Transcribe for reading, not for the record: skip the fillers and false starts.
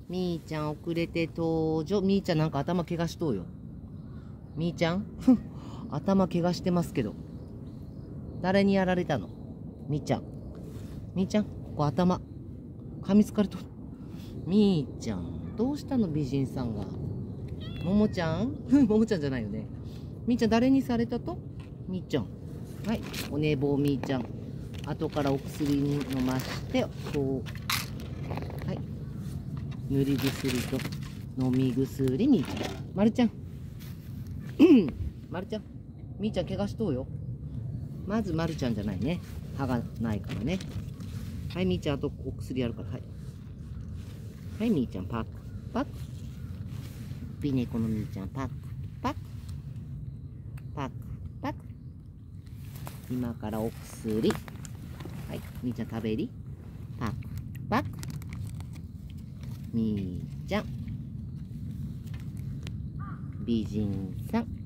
みーちゃん遅れて登場。みーちゃんなんか頭怪我しとうよ。みーちゃん頭怪我してますけど。誰にやられたの？みーちゃん。みーちゃん、ここ頭。噛みつかれとる。みーちゃん、どうしたの美人さんが。ももちゃんももちゃんじゃないよね。みーちゃん誰にされたと？みーちゃん。はい、お寝坊みーちゃん。後からお薬に飲まして、こう。はい。塗り薬と飲み薬みーちゃん。まるちゃん。まるちゃん。みーちゃん怪我しとうよ。まずまるちゃんじゃないね。歯がないからね。はい、みーちゃん、あとお薬やるから。はい。はい、みーちゃん、パック。パック。美猫のみーちゃん、パック。パック。パック。パック。今からお薬。はい、みーちゃん食べり。パック。パック。みーちゃん。美人さん。